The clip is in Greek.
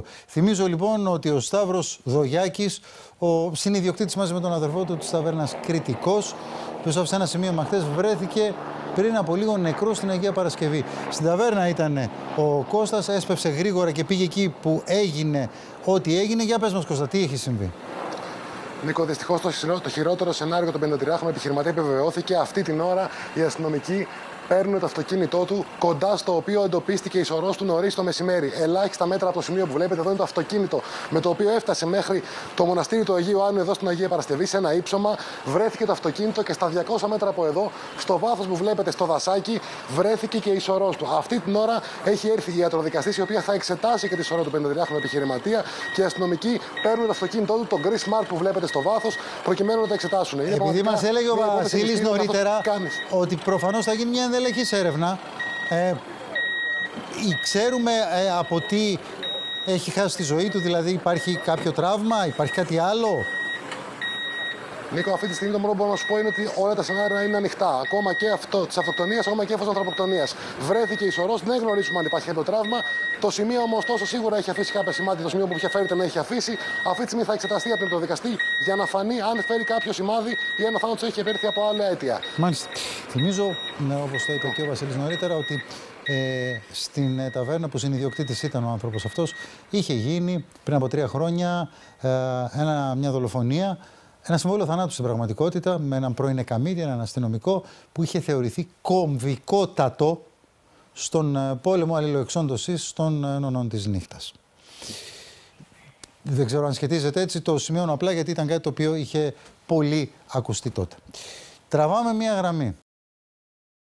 Θυμίζω λοιπόν ότι ο Σταύρος Δογιάκης, ο συνιδιοκτήτης μαζί με τον αδερφό του της ταβέρνας Κρητικός, ο οποίος άφησε ένα σημείωμα χθες, βρέθηκε πριν από λίγο νεκρός στην Αγία Παρασκευή. Στην ταβέρνα ήταν ο Κώστας, έσπευσε γρήγορα και πήγε εκεί που έγινε ό,τι έγινε. Για πες μας, Κώστα, τι έχει συμβεί? Νίκο, δυστυχώς το χειρότερο σενάριο για τον 53χρονο επιχειρηματία επιβεβαιώθηκε. Αυτή την ώρα οι αστυνομικοί παίρνουν το αυτοκίνητό του, κοντά στο οποίο εντοπίστηκε η σωρός του νωρίς το μεσημέρι. Ελάχιστα μέτρα από το σημείο που βλέπετε εδώ είναι το αυτοκίνητο με το οποίο έφτασε μέχρι το μοναστήρι του Αγίου Άννου εδώ στην Αγία Παρασκευή, σε ένα ύψωμα. Βρέθηκε το αυτοκίνητο και στα 200 μέτρα από εδώ, στο βάθος που βλέπετε στο δασάκι, βρέθηκε και η σωρός του. Αυτή την ώρα έχει έρθει η ιατροδικαστής, η οποία θα εξετάσει και τη σωρό του 53χρονου επιχειρηματία, και οι αστυνομικοί παίρνουν το αυτοκίνητό του, τον Chris Mark που βλέπετε στο βάθος, προκειμένου να τα εξετάσουν. Επειδή μας έλεγε ο Βασίλης νωρίτερα ότι προφανώς θα γίνει μια ενδελεχής έρευνα, ξέρουμε από τι έχει χάσει τη ζωή του, δηλαδή υπάρχει κάποιο τραύμα, υπάρχει κάτι άλλο? Νίκο, αυτή τη στιγμή το μόνο που μπορώ να σου πω είναι ότι όλα τα σενάρια είναι ανοιχτά. Ακόμα και αυτό τη αυτοκτονία, ακόμα και αυτό τη ανθρωποκτονία. Βρέθηκε η σωρός, δεν γνωρίζουμε αν υπάρχει κάποιο τραύμα. Το σημείο όμως, ωστόσο, σίγουρα έχει αφήσει κάποια σημάδια. Το σημείο που είχε φέρει να έχει αφήσει. Αυτή τη στιγμή θα εξεταστεί από τον δικαστή για να φανεί αν φέρει κάποιο σημάδι ή αν ο θάνατος έχει επέλθει από άλλα αίτια. Μάλιστα. Θυμίζω, όπως το είπε και ο Βασίλης νωρίτερα, ότι στην ταβέρνα που συνιδιοκτήτης ήταν ο άνθρωπος αυτός, είχε γίνει πριν από 3 χρόνια μια δολοφονία. Ένα συμβόλαιο θανάτου στην πραγματικότητα με έναν πρώην εκαμίτη, έναν αστυνομικό που είχε θεωρηθεί κομβικότατο στον πόλεμο αλληλοεξόντωσης των νονών της νύχτας. Δεν ξέρω αν σχετίζεται έτσι, το σημειώνω απλά γιατί ήταν κάτι το οποίο είχε πολύ ακουστεί τότε. Τραβάμε μία γραμμή.